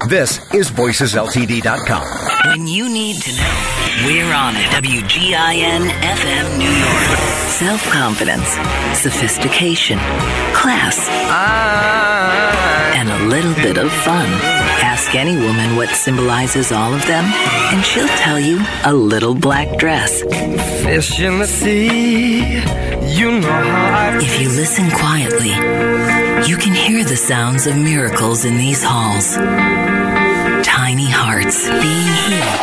This is VoicesLTD.com. When you need to know, we're on it. WGIN FM New York. Self-confidence, sophistication, class, and a little bit of fun. Ask any woman what symbolizes all of them, and she'll tell you a little black dress. Fish in the sea, you know how If you listen quietly, you can hear the sounds of miracles in these halls. Tiny hearts being healed.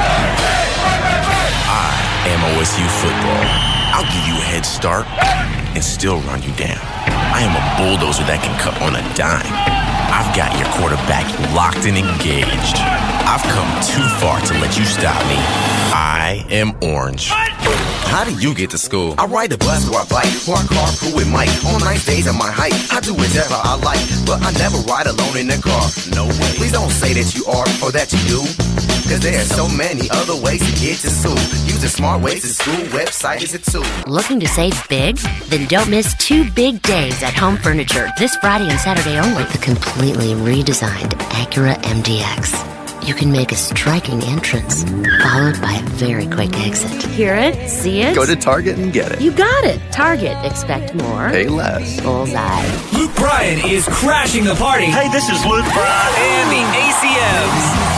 I am OSU football. I'll give you a head start and still run you down. I am a bulldozer that can cut on a dime. I've got your quarterback locked and engaged. I've come too far to let you stop me. I am orange. How do you get to school? I ride the bus or I bike, or I carpool with Mike. On nice days on my hike, I do whatever I like, but I never ride alone in the car. No way. Please don't say that you are or that you do, cause there are so many other ways to get to school. Use a smart way to school website is a tool. Looking to save big? Then don't miss 2 big days at Home Furniture this Friday and Saturday only. The completely redesigned Acura MDX. You can make a striking entrance, followed by a very quick exit. Hear it? See it? Go to Target and get it. You got it. Target. Expect more. Pay less. Bullseye. Luke Bryan is crashing the party. Hey, this is Luke Bryan. And the ACMs.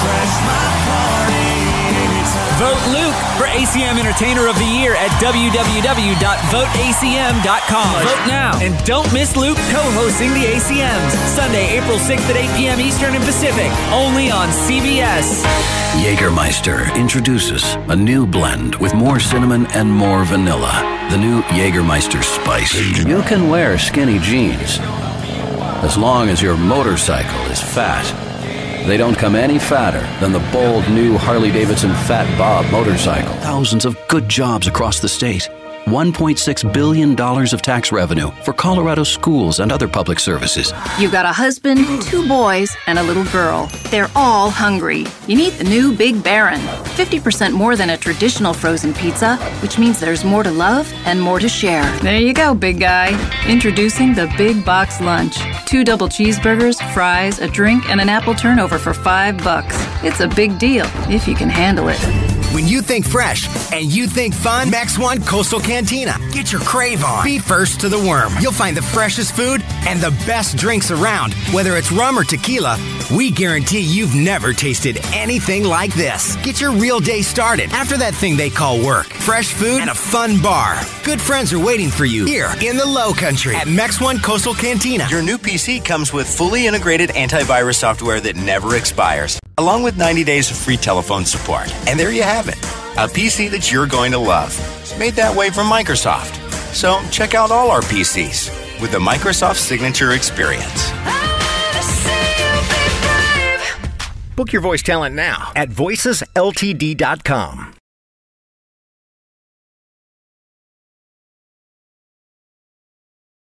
Vote Luke for ACM Entertainer of the Year at www.voteacm.com. Vote now and don't miss Luke co-hosting the ACMs. Sunday, April 6th at 8 p.m. Eastern and Pacific, only on CBS. Jägermeister introduces a new blend with more cinnamon and more vanilla. The new Jägermeister Spice. You can wear skinny jeans as long as your motorcycle is fat. They don't come any fatter than the bold new Harley-Davidson Fat Bob motorcycle. Thousands of good jobs across the state. $1.6 billion of tax revenue for Colorado schools and other public services. You've got a husband, 2 boys, and a little girl. They're all hungry. You need the new Big Baron. 50% more than a traditional frozen pizza, which means there's more to love and more to share. There you go, big guy. Introducing the Big Box Lunch. 2 double cheeseburgers, fries, a drink, and an apple turnover for $5. It's a big deal, if you can handle it. When you think fresh and you think fun, Max One Coastal Cantina. Get your crave on. Be first to the worm. You'll find the freshest food and the best drinks around. Whether it's rum or tequila, we guarantee you've never tasted anything like this. Get your real day started after that thing they call work. Fresh food and a fun bar. Good friends are waiting for you here in the Low Country at Max One Coastal Cantina. Your new PC comes with fully integrated antivirus software that never expires, along with 90 days of free telephone support. And there you have it, a PC that you're going to love. It's made that way from Microsoft. So check out all our PCs with the Microsoft Signature Experience. Book your voice talent now at VoicesLTD.com.